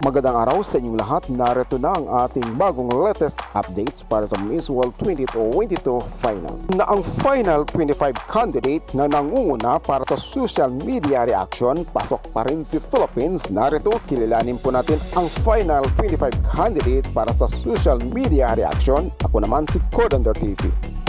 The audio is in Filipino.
Magandang araw sa inyong lahat. Narito na ang ating bagong latest updates para sa Miss World 2022 Final. Na ang Final 25 candidate na nangunguna para sa social media reaction, pasok pa rin si Philippines. Narito, kilalanin po natin ang Final 25 candidate para sa social media reaction. Ako naman si Codander TV.